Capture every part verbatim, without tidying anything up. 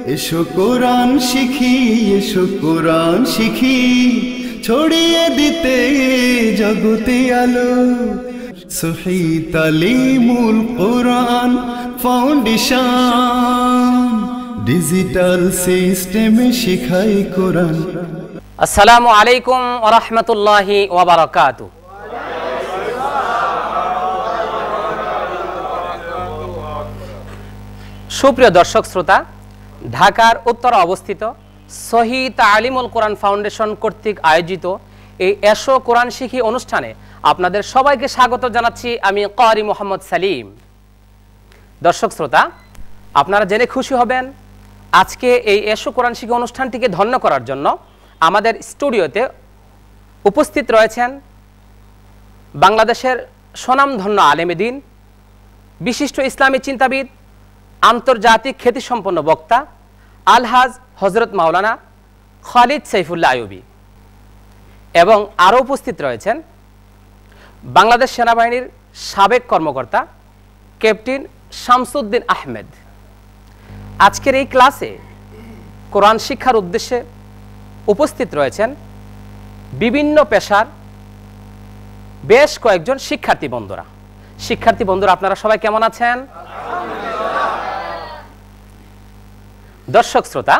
এসো কোরআন শিখি, এসো কোরআন শিখি, ছড়িয়ে দিতে জগতে আলো। সহি তালিমুল কোরআন ফাউন্ডেশন, ডিজিটাল সিস্টেমে শেখায় কোরআন। আসসালামু আলাইকুম ওয়া রাহমাতুল্লাহি ওয়া বারাকাতুহু। সুপ্রিয় দর্শক শ্রোতা, ঢাকার উত্তরে অবস্থিত সহি তালিমুল কোরআন ফাউন্ডেশন কর্তৃক আয়োজিত এই এসো কোরআন শিখি অনুষ্ঠানে আপনাদের সবাইকে স্বাগত জানাচ্ছি। আমি ক্বারি মোহাম্মদ সালিম। দর্শক শ্রোতা, আপনারা জেনে খুশি হবেন, আজকে এই এসো কোরআন শিখি অনুষ্ঠানটিকে ধন্য করার জন্য আমাদের স্টুডিওতে উপস্থিত রয়েছেন বাংলাদেশের স্বনামধন্য আলেমে দ্বীন, বিশিষ্ট ইসলামী চিন্তাবিদ, আন্তর্জাতিক খ্যাতিসম্পন্ন বক্তা আলহাজ হজরত মাওলানা খালিদ সাইফুল্লাহ আইয়ুবী, এবং আরও উপস্থিত রয়েছেন বাংলাদেশ সেনাবাহিনীর সাবেক কর্মকর্তা ক্যাপ্টেন শামসুদ্দিন আহমেদ। আজকের এই ক্লাসে কোরআন শিক্ষার উদ্দেশ্যে উপস্থিত রয়েছেন বিভিন্ন পেশার বেশ কয়েকজন শিক্ষার্থী বন্ধুরা। শিক্ষার্থী বন্ধুরা, আপনারা সবাই কেমন আছেন? দর্শক শ্রোতা,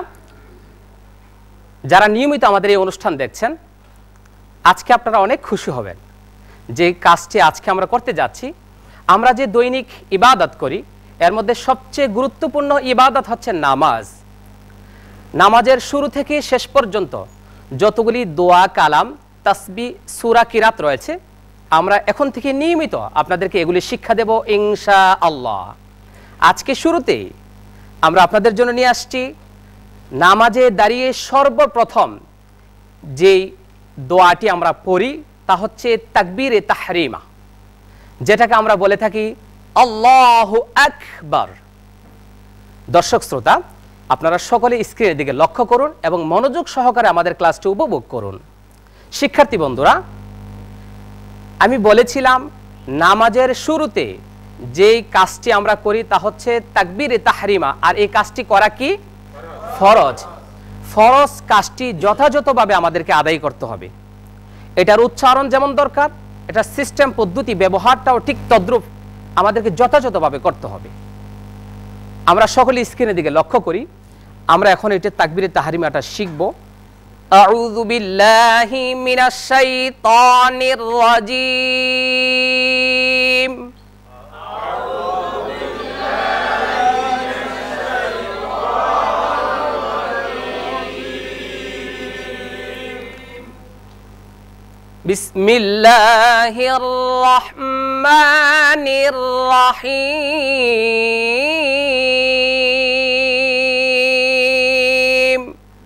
যারা নিয়মিত আমাদের এই অনুষ্ঠান দেখছেন, আজকে আপনারা অনেক খুশি হবেন যে কাজটি আজকে আমরা করতে যাচ্ছি। আমরা যে দৈনিক ইবাদত করি, এর মধ্যে সবচেয়ে গুরুত্বপূর্ণ ইবাদত হচ্ছে নামাজ। নামাজের শুরু থেকে শেষ পর্যন্ত যতগুলি দোয়া, কালাম, তাসবিহ, সূরা, কিরাত রয়েছে, আমরা এখন থেকে নিয়মিত আপনাদেরকে এগুলি শিক্ষা দেব ইনশাআল্লাহ। আজকে শুরুতেই আমরা আপনাদের জন্য নিয়ে আসছি নামাজে দাঁড়িয়ে সর্বপ্রথম যেই দোয়াটি আমরা পড়ি তা হচ্ছে তাকবীরে তাহরিমা, যেটাকে আমরা বলে থাকি আল্লাহু আকবার। দর্শক শ্রোতা, আপনারা সকলে স্ক্রিনের দিকে লক্ষ্য করুন এবং মনোযোগ সহকারে আমাদের ক্লাসটি উপভোগ করুন। শিক্ষার্থী বন্ধুরা, আমি বলেছিলাম নামাজের শুরুতে যেই কাজটি আমরা করি তা হচ্ছে তাকবীরে তাহরিমা, আর এই কাজটি করা কি ফরজ। ফরজ কাজটি যথাযথভাবে আমাদেরকে আদায় করতে হবে। এটার উচ্চারণ যেমন দরকার, এটা সিস্টেম পদ্ধতি ব্যবহারটাও ঠিক তদ্রূপ আমাদেরকে যথাযথভাবে করতে হবে। আমরা সকলে স্ক্রিনের দিকে লক্ষ্য করি। আমরা এখন এটা তাকবীরে তাহরিমাটা শিখব। আউযু বিল্লাহি মিনাশ শাইতানির রাজীম। বিসমিল্লাহির রহমানির রহিম।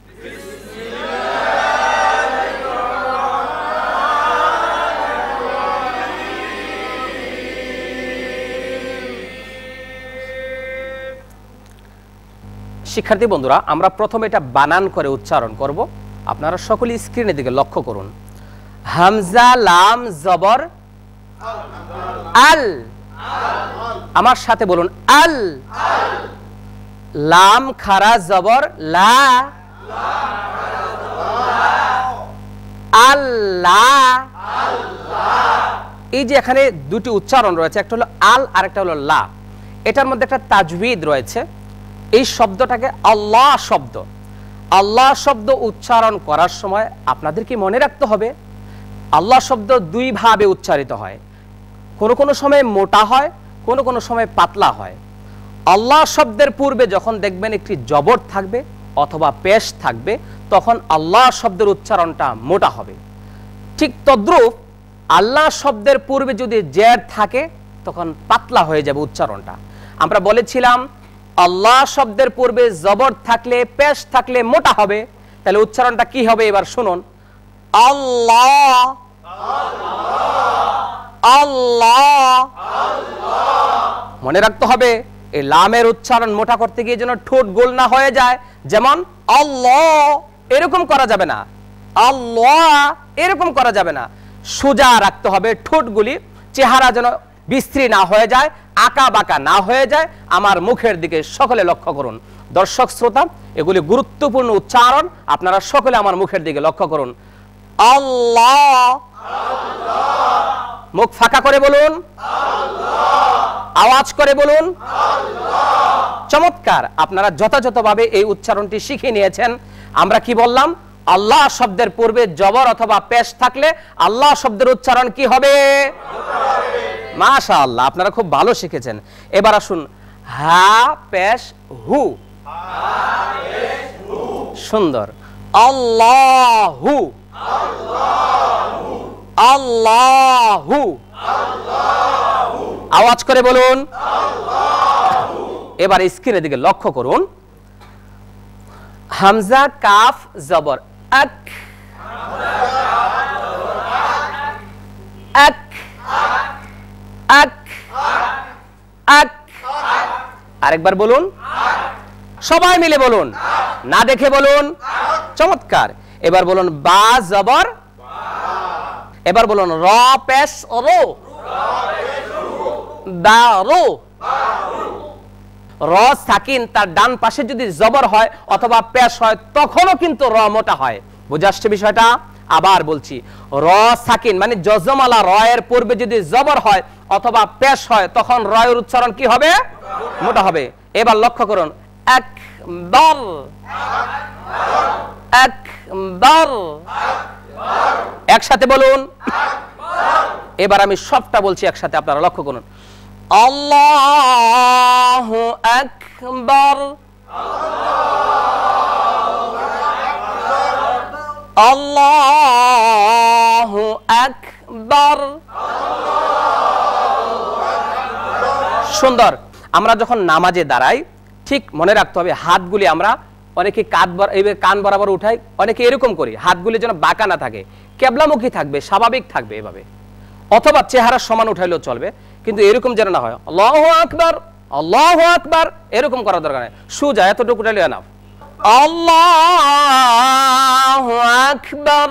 শিক্ষার্থী বন্ধুরা, আমরা প্রথমে এটা বানান করে উচ্চারণ করব। আপনারা সকলে স্ক্রিনের দিকে লক্ষ্য করুন। হামজা লাম জবর আল, আমার সাথে বলুন আল। লাম খারা জবর লা, আল্লাহ। এই যে এখানে দুটি উচ্চারণ রয়েছে, একটা হলো আল আর একটা হলো লা। এটার মধ্যে একটা তাজবিদ রয়েছে। এই শব্দটাকে আল্লাহ শব্দ, আল্লাহ শব্দ উচ্চারণ করার সময় আপনাদেরকে মনে রাখতে হবে আল্লাহ শব্দ দুই ভাবে উচ্চারিত হয়। কোনো কোনো সময় মোটা হয়, কোনো কোনো সময় পাতলা হয়। আল্লাহ শব্দের পূর্বে যখন দেখবেন একটি জবর থাকবে অথবা পেশ থাকবে, তখন আল্লাহ শব্দের উচ্চারণটা মোটা হবে। ঠিক তদ্রূপ আল্লাহ শব্দের পূর্বে যদি জের থাকে, তখন পাতলা হয়ে যাবে উচ্চারণটা। আমরা বলেছিলাম আল্লাহ শব্দের পূর্বে জবর থাকলে, পেশ থাকলে মোটা হবে। তাহলে উচ্চারণটা কি হবে এবার শুনুন। আল্লাহ আল্লাহ। মনে রাখতে হবে এই লামের উচ্চারণ মোটা করতে গিয়ে যেন ঠোঁট গোল না হয়ে যায়। যেমন আল্লাহ এরকম করা যাবে না, আল্লাহ এরকম করা যাবে না। সোজা রাখতে হবে ঠোঁটগুলি, চেহারা যেন বিস্তৃত না হয়ে যায়, আঁকা বাঁকা না হয়ে যায় আমার মুখের দিকে সকলে লক্ষ্য করুন। দর্শক শ্রোতা, এগুলি গুরুত্বপূর্ণ উচ্চারণ, আপনারা সকলে আমার মুখের দিকে লক্ষ্য করুন। আল্লাহ, মুখ ফাঁকা করে বলুন, আওয়াজ করে বলুন। চমৎকার, আপনারা যথাযথভাবে এই উচ্চারণটি শিখে নিয়েছেন। আমরা কি বললাম? আল্লাহ শব্দের পূর্বে জবর অথবা পেশ থাকলে আল্লাহ শব্দের উচ্চারণ কি হবে? মাশাআল্লাহ, আপনারা খুব ভালো শিখেছেন। এবার আসুন, হা পেশ হু। সুন্দর। আল্লাহু, আল্লাহু, আওয়াজ করে বলুন। এবার স্ক্রিনের দিকে লক্ষ্য করুন। হামজা কাফ জবর আক, আক, আক, আক। আরেকবার বলুন, সবাই মিলে বলুন, না দেখে বলুন। চমৎকার। এবার বলুন বা জবর, এবার বলুন র পেশ রো, দা রো। র সাকিন তার ডান পাশে যদি জবর হয় অথবা পেশ হয় তখনও কিন্তু র মোটা হয়। বুঝে আসছে বিষয়টা? আবার বলছি, র সাকিন মানে যজমালা র এর পূর্বে যদি জবর হয় অথবা পেশ হয় তখন র এর উচ্চারণ কি হবে? মোটা হবে। এবার লক্ষ্য করুন, আকবার, আকবার। একসাথে বলুন। এবার আমি সবটা বলছি একসাথে, আপনারা লক্ষ্য করুন। আল্লাহু আকবার, আল্লাহু আকবার। সুন্দর। আমরা যখন নামাজে দাঁড়াই ঠিক মনে রাখতে হবে হাতগুলি আমরা অনেকে কাঁধ এইভাবে কান বরাবর উঠাই, অনেকে এরকম করি, হাতগুলি যেন বাঁকা না থাকে, কেবলামুখী থাকবে, স্বাভাবিক থাকবে এভাবে, অথবা চেহারা সমান উঠাইলেও চলবে, কিন্তু এরকম যেন না হয় আল্লাহু আকবার, আল্লাহু আকবার এরকম করার দরকার নেই। সোজা এতটুকু উঠাইলে এনাফ। আল্লাহু আকবার,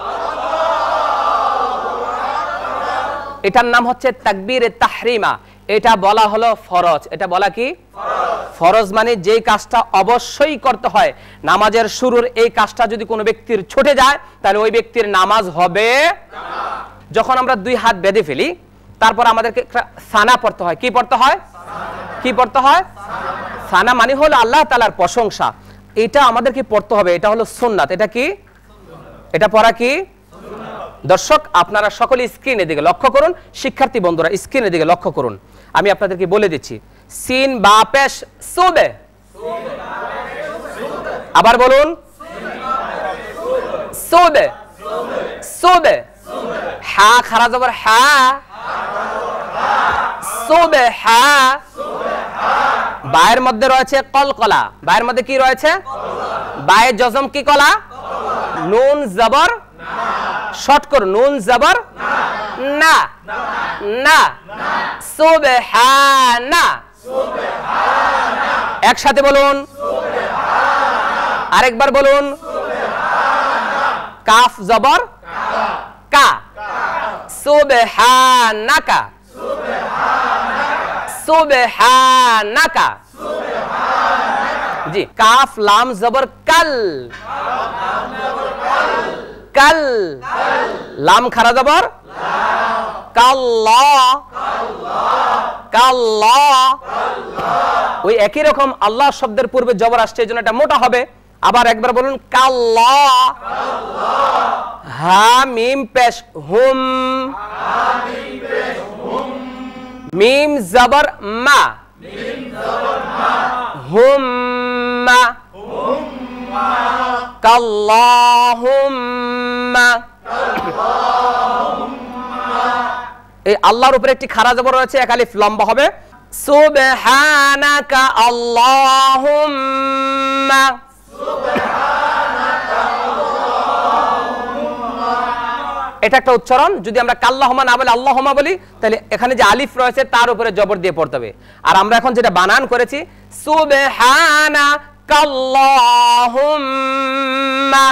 এটার নাম হচ্ছে তাকবীরে তাহরিমা। এটা বলা হলো ফরজ। এটা বলা কি? ফরজ মানে যেই কাজটা অবশ্যই করতে হয়। নামাজের শুরুর এই কাজটা যদি কোনো ব্যক্তির ছুটে যায় তাহলে ওই ব্যক্তির নামাজ হবে না। যখন আমরা দুই হাত বেঁধে ফেলি তারপর আমাদেরকে সানা পড়তে হয়। কি পড়তে হয়? কি পড়তে হয়? সানা মানে হলো আল্লাহ তাআলার প্রশংসা। এটা আমাদেরকে পড়তে হবে, এটা হলো সুন্নাত। এটা কি? এটা পড়া কি? দর্শক আপনারা সকলে স্ক্রিনের দিকে লক্ষ্য করুন, শিক্ষার্থী বন্ধুরা স্ক্রিনের দিকে লক্ষ্য করুন। আমি আপনাদেরকে বলে দিচ্ছি, সিন বা পেশ সুবে, আবার বলুন সুবে, সুবে। হা খারা জবর হা, সুবে হা। বায়ের মধ্যে রয়েছে কলকলা। বায়ের মধ্যে কি রয়েছে? বায়ে জজম কি কলা? নুন জবর শর্ট করুন, নুন জবর না, না। সুবহানা, একসাথে বলুন, আরেকবার বলুন। কাফ জবর কা, সুবহানাকা, সুবহানাকা। জি, কাফ লাম জবর কাল, কাল। লাম খারা জবর কাল্লা, কাল্লা। ওই একই রকম আল্লাহ শব্দের পূর্বে জবর আসছে, এই জন্য এটা মোটা হবে। আবার একবার বলুন কাল্লা। হা মিম পেশ হুম, মিম জবর মা, হুম্মা, কাল্লাহুম্মা। এই আল্লাহর উপরে একটি খারা জবর রয়েছে, এক আলিফ লম্বা হবে। সুবহানাকা আল্লাহুম্মা, এটা একটা উচ্চারণ। যদি আমরা কাল্লাহুম্মা না বলে আল্লাহুম্মা বলি তাহলে এখানে যে আলিফ রয়েছে তার উপরে জবর দিয়ে পড়তে হবে। আর আমরা এখন যেটা বানান করেছি সুবহানাকা আল্লাহুম্মা,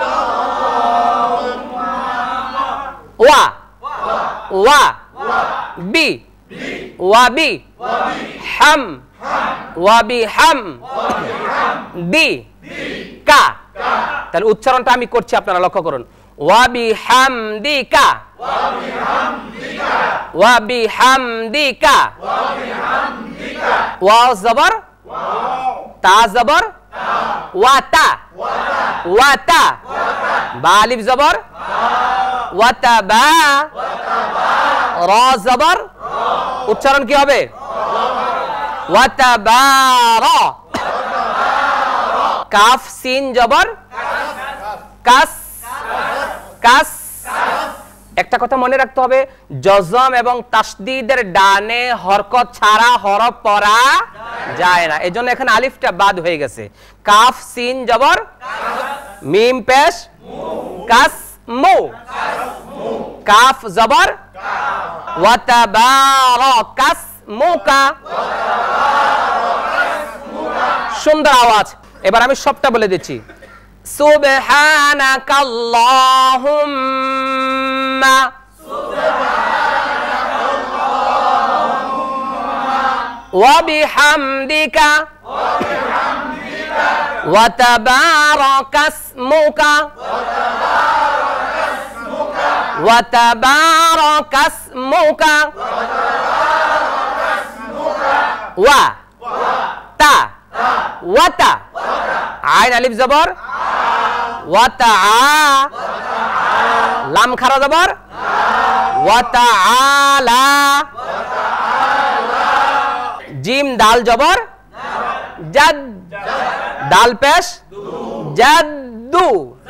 ওয়া, ওয়া, বি ওয়া বি হাম ওয়া বি হাম দি কা। তাহলে উচ্চারণটা আমি করছি, আপনারা লক্ষ্য করুন। ওয়া বি হাম দি কা ওয়া বি হাম দি কা। ওয়া জবর তা জবর ওয়া তা ওয়া তা। বা আলিফ জবর ওয়া তা বা। র জবর উচ্চারণ কি হবে? ওয়া তা বা র। কাফ সিন জবর কাস কাস। একটা কথা মনে রাখতে হবে, জজম এবং তাসদীদের ডানে হরকত ছাড়া হরফ পড়া যায় না, এজন্য এখানে আলিফটা বাদ হয়ে গেছে। কাফ সিন জবর মিম পেশ কাস মু। কাফ জবর ওয়া তাবারাকাস মুকা। সুন্দর আওয়াজ। এবার আমি সবটা বলে দিচ্ছি। সুবহানাকাল্লাহুম্মা ওয়া বিহামদিকা ওয়া তাবারাকাসমুকা ওয়া তাবারাকাসমুকা ওয়া তা ওয়া তা। আইন আলিফ জবর ওয়া তা। লাম খারা জবর ওয়া তাআলা। জিম দাল জবর জাদ। দাল পেশ জাদ্দু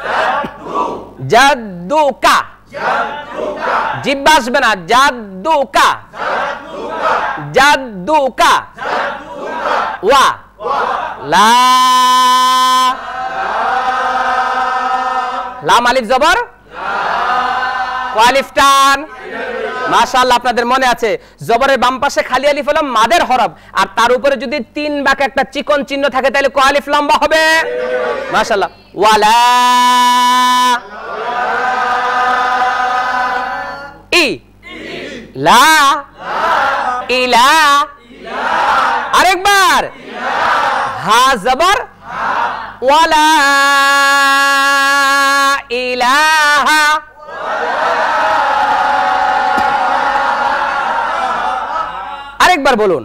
জাদ্দুকা। জিব্বা আসবে না, জাদ্দুকা জাদ্দুকা। ওয়া লা লাম আলিফ জবর আলিফ টান। মাশাআল্লাহ, আপনাদের মনে আছে জবরের বাম পাশে খালি আলিফ হলো মাদের হরফ, আর তার উপরে যদি তিন বাঁকা একটা চিকন চিহ্ন থাকে তাহলে ক আলিফ লম্বা হবে। মাশাআল্লাহ। ওয়ালা ই লা ইলা। আরেকবার হা জবর ওয়ালা ইলাহা। আরেকবার বলুন।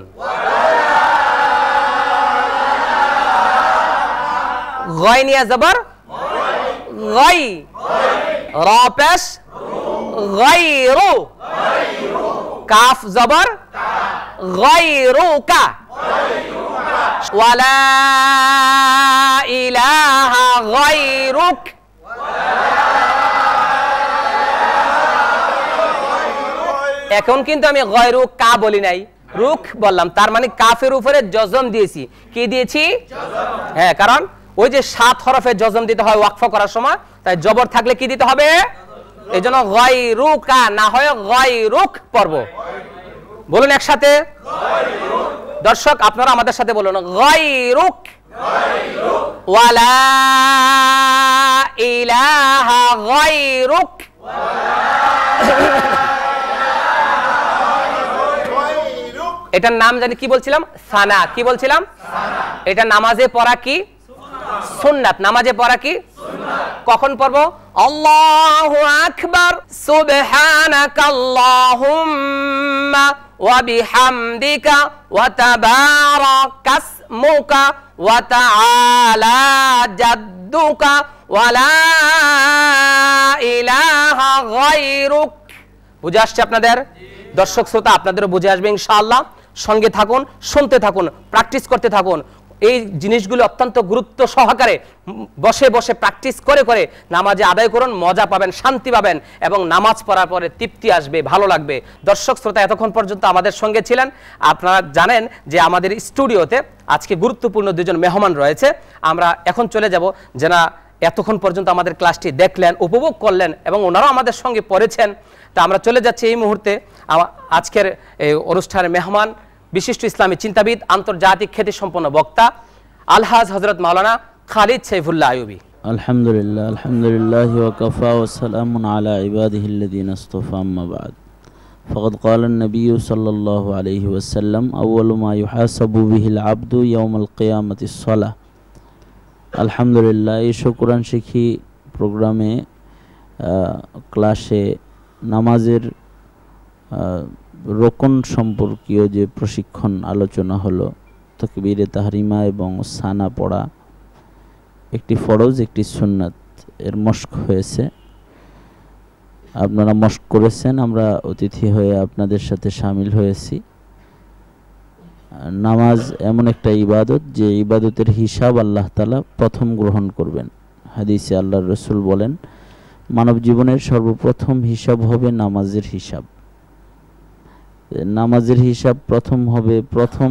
গয়নিয়া জবর গাই। র পেশ গায়রু। কাফ জবর গায়রুকা। ওয়ালা ইলাহা গায়রুক। এখন কিন্তু আমি গায়রুক কা বলি নাই, রুক বললাম। তার মানে কাফের উপরে জজম দিয়েছি। কি দিয়েছি? হ্যাঁ, কারণ ওই যে সাত হরফে জজম দিতে হয় ওয়াকফ করার সময়, তাই জবর থাকলে কি দিতে হবে? এই জন্য গায়রুকা না হয় গায়রুক পড়ব। বলুন একসাথে। দর্শক আপনারা আমাদের সাথে বলুন, গায়রুক ওয়ালা ইলাহা গায়রুক। এটার নাম জানি কি বলছিলাম? সানা। কি বলছিলাম? এটা নামাজে পড়া কি? সুন্নাত। নামাজে পড়া কি? কখন পড়ব? আল্লাহু আকবার সুবহানাকাল্লাহুম্মা ওয়া বিহামদিকা ওয়া তাবারাকাসমুকা ওয়া তাআলা জাদ্দুকা ওয়া লা ইলাহা গায়রুক। বুঝে আসছে আপনাদের? দর্শক শ্রোতা, আপনাদেরও বুঝে আসবে ইনশাআল্লাহ। সঙ্গে থাকুন, শুনতে থাকুন, প্র্যাকটিস করতে থাকুন। এই জিনিসগুলো অত্যন্ত গুরুত্ব সহকারে বসে বসে প্র্যাকটিস করে করে নামাজে আদায় করুন, মজা পাবেন, শান্তি পাবেন এবং নামাজ পড়ার পরে তৃপ্তি আসবে, ভালো লাগবে। দর্শক শ্রোতা, এতক্ষণ পর্যন্ত আমাদের সঙ্গে ছিলেন। আপনারা জানেন যে আমাদের স্টুডিওতে আজকে গুরুত্বপূর্ণ দুজন মেহমান রয়েছে। আমরা এখন চলে যাব, যারা এতক্ষণ পর্যন্ত আমাদের ক্লাসটি দেখলেন, উপভোগ করলেন এবং ওনারাও আমাদের সঙ্গে পড়েছেন। তা আমরা চলে যাচ্ছি এই মুহূর্তে আজকের এই অনুষ্ঠানের মেহমান, বিশিষ্ট ইসলামী চিন্তাবিদ, আন্তর্জাতিক খ্যাতিসম্পন্ন বক্তা আলহাজ হযরত মাওলানা খালিদ সাইফুল্লাহ আইয়ুবী। আলহামদুলিল্লাহ আলহামদুলিল্লাহি ওয়া কাফা ওয়া সালামুন আলা ইবাদিহিল্লাযিনা ইসতাফা, আম্মা বাদ। فقد قال النبي صلى الله عليه وسلم أول ما يحاسب به العبد يوم القيامة الصلاة। আলহামদুলিল্লাহ, এই কোরআন শিখি প্রোগ্রামে ক্লাসে নামাজের রোকন সম্পর্কীয় যে প্রশিক্ষণ আলোচনা হলো, তাকবীরে তাহরিমা এবং সানা পড়া, একটি ফরজ একটি সুন্নাত, এর মশক হয়েছে। আপনারা মশক করেছেন, আমরা অতিথি হয়ে আপনাদের সাথে শামিল হয়েছি। নামাজ এমন একটা ইবাদত যে ইবাদতের হিসাব আল্লাহ তাআলা প্রথম গ্রহণ করবেন। হাদিসে আল্লাহর রাসূল বলেন, মানব জীবনের সর্বপ্রথম হিসাব হবে নামাজের হিসাব। নামাজের হিসাব প্রথম হবে, প্রথম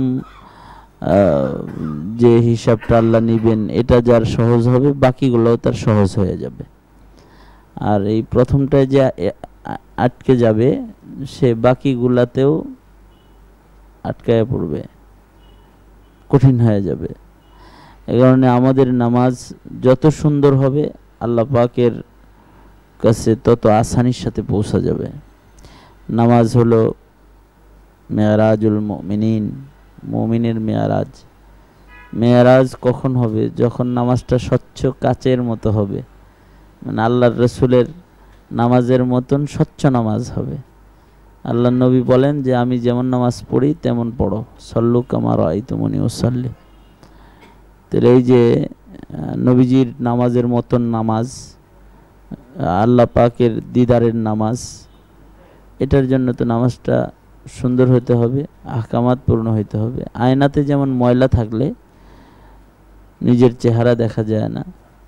যে হিসাবটা আল্লাহ নিবেন এটা যার সহজ হবে, বাকিগুলোও তার সহজ হয়ে যাবে। আর এই প্রথমটায় যে আটকে যাবে সে বাকিগুলাতেও আটকায় পড়বে, কঠিন হয়ে যাবে। এ কারণে আমাদের নামাজ যত সুন্দর হবে আল্লাহ পাকের কাছে তত আসানির সাথে পৌঁছা যাবে। নামাজ হলো মেয়ারাজুল মুমিনিন, মুমিনের মেয়ারাজ। মেয়ারাজ কখন হবে? যখন নামাজটা স্বচ্ছ কাচের মতো হবে, মানে আল্লাহর রাসূলের নামাজের মতন স্বচ্ছ নামাজ হবে। আল্লাহ নবী বলেন যে আমি যেমন নামাজ পড়ি তেমন পড়ো, সল্লু কামা রাআইতুমুনি উসাল্লি। তাহলে এই যে নবীজির নামাজের মতন নামাজ, আল্লাহ পাকের দিদারের নামাজ, এটার জন্য তো নামাজটা সুন্দর হতে হবে, আহকামাত পূর্ণ হতে হবে। আয়নাতে যেমন ময়লা থাকলে নিজের চেহারা দেখা যায় না,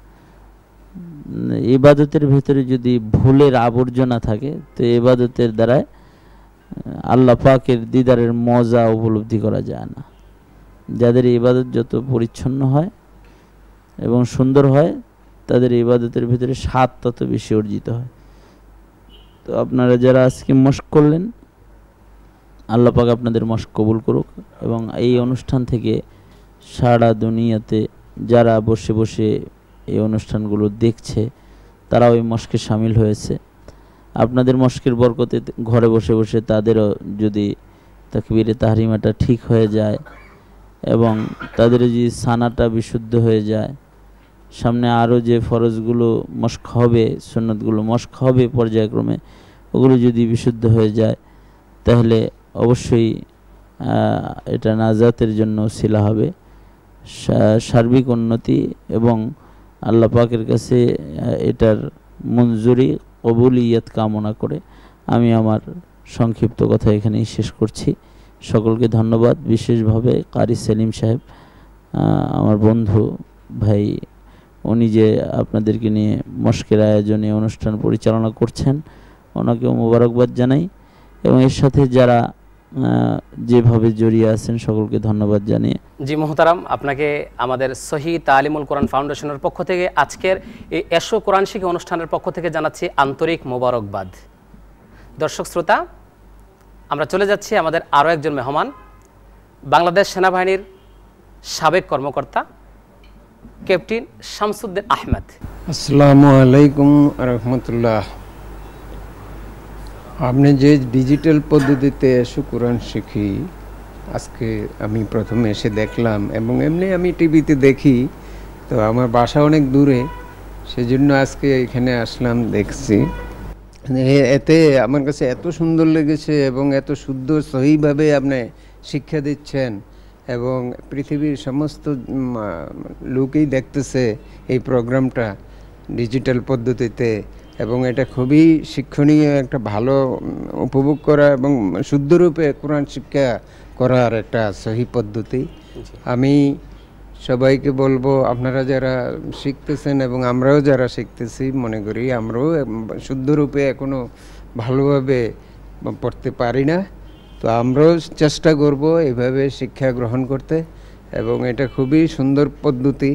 ইবাদতের ভিতরে যদি ভুলের আবর্জনা থাকে তো ইবাদতের দ্বারায় আল্লাহ পাকের দিদারের মজা উপলব্ধি করা যায় না। যাদের ইবাদত যত পরিচ্ছন্ন হয় এবং সুন্দর হয় তাদের ইবাদতের ভিতরে স্বাদ তত বেশি অর্জিত হয়। তো আপনারা যারা আজকে মশক করলেন, আল্লাহ পাক আপনাদের মশক কবুল করুক। এবং এই অনুষ্ঠান থেকে সারা দুনিয়াতে যারা বসে বসে এই অনুষ্ঠানগুলো দেখছে তারাও এই মশকে শামিল হয়েছে। আপনাদের মশকের বরকতে ঘরে বসে বসে তাদেরও যদি তাকবীরে তাহরিমাটা ঠিক হয়ে যায় এবং তাদের যদি সানাটা বিশুদ্ধ হয়ে যায়, সামনে আরও যে ফরজগুলো মশক হবে, সুন্নাতগুলো মশক হবে পর্যায়ক্রমে, ওগুলো যদি বিশুদ্ধ হয়ে যায় তাহলে অবশ্যই এটা নাজাতের জন্য উসিলা হবে, সার্বিক উন্নতি এবং আল্লাহ পাকের কাছে এটার মঞ্জুরি কবুলিয়ত কামনা করে আমি আমার সংক্ষিপ্ত কথা এখানেই শেষ করছি। সকলকে ধন্যবাদ। বিশেষভাবে কারি সেলিম সাহেব, আমার বন্ধু ভাই, উনি যে আপনাদেরকে নিয়ে মশকের আয়োজনে অনুষ্ঠান পরিচালনা করছেন, ওনাকেও মোবারকবাদ জানাই। এবং এর সাথে যারা যেভাবে জড়িয়ে আছেন সকলকে ধন্যবাদ জানিয়ে। জি মোহতারাম, আপনাকে আমাদের সহি তালিমুল কোরআন ফাউন্ডেশনের পক্ষ থেকে আজকের এই এসো কোরআন শিখি অনুষ্ঠানের পক্ষ থেকে জানাচ্ছি আন্তরিক মোবারকবাদ। দর্শক শ্রোতা, আমরা চলে যাচ্ছি আমাদের আরও একজন মেহমান, বাংলাদেশ সেনাবাহিনীর সাবেক কর্মকর্তা ক্যাপ্টেন শামসুদ্দিন আহমেদ। আসসালামু আলাইকুম রহমতুল্লাহ। আপনি যে ডিজিটাল পদ্ধতিতে এসো কোরআন শিখি আজকে আমি প্রথমে এসে দেখলাম, এবং এমনি আমি টিভিতে দেখি, তো আমার বাসা অনেক দূরে, সেজন্য আজকে এখানে আসলাম, দেখছি। এতে আমার কাছে এত সুন্দর লেগেছে এবং এত শুদ্ধ সহিভাবে আপনি শিক্ষা দিচ্ছেন এবং পৃথিবীর সমস্ত লোকই দেখতেছে এই প্রোগ্রামটা ডিজিটাল পদ্ধতিতে, এবং এটা খুবই শিক্ষণীয়, একটা ভালো উপভোগ করা এবং শুদ্ধরূপে কোরআন শিক্ষা করার একটা সহি পদ্ধতি। আমি সবাইকে বলবো, আপনারা যারা শিখতেছেন এবং আমরাও যারা শিখতেছি, মনে করি আমরাও শুদ্ধরূপে এখনও ভালোভাবে পড়তে পারি না, তো আমরাও চেষ্টা করব এইভাবে শিক্ষা গ্রহণ করতে, এবং এটা খুবই সুন্দর পদ্ধতি।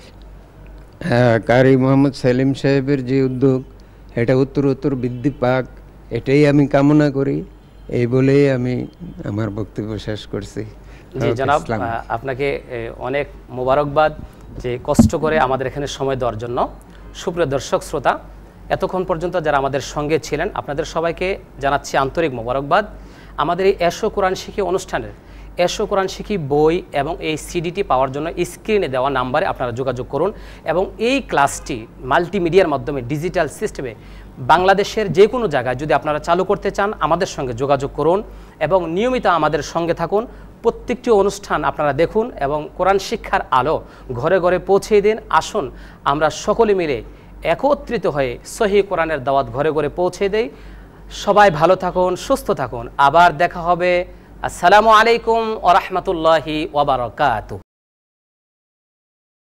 কারি মোহাম্মদ সেলিম সাহেবের যে উদ্যোগ, এটা উত্তর উত্তর বৃদ্ধি পাক, এটাই আমি কামনা করি। এই বলেই আমি আমার বক্তব্য শেষ করছি। জি জনাব, আপনাকে অনেক মোবারকবাদ যে কষ্ট করে আমাদের এখানে সময় দেওয়ার জন্য। সুপ্রিয় দর্শক শ্রোতা, এতক্ষণ পর্যন্ত যারা আমাদের সঙ্গে ছিলেন আপনাদের সবাইকে জানাচ্ছি আন্তরিক মোবারকবাদ। আমাদের এই এসো কোরআন শিখি অনুষ্ঠানের এসো কোরআন শিখি বই এবং এই সিডিটি পাওয়ার জন্য স্ক্রিনে দেওয়া নাম্বারে আপনারা যোগাযোগ করুন এবং এই ক্লাসটি মাল্টিমিডিয়ার মাধ্যমে ডিজিটাল সিস্টেমে বাংলাদেশের যে কোনো জায়গায় যদি আপনারা চালু করতে চান আমাদের সঙ্গে যোগাযোগ করুন এবং নিয়মিত আমাদের সঙ্গে থাকুন। প্রত্যেকটি অনুষ্ঠান আপনারা দেখুন এবং কোরআন শিক্ষার আলো ঘরে ঘরে পৌঁছে দিন। আসুন আমরা সকলে মিলে একত্রিত হয়ে সহিহ কোরআনের দাওয়াত ঘরে ঘরে পৌঁছে দেই। সবাই ভালো থাকুন, সুস্থ থাকুন। আবার দেখা হবে। আসসালামু আলাইকুম ওয়া রাহমাতুল্লাহি ওয়া বারাকাতুহু।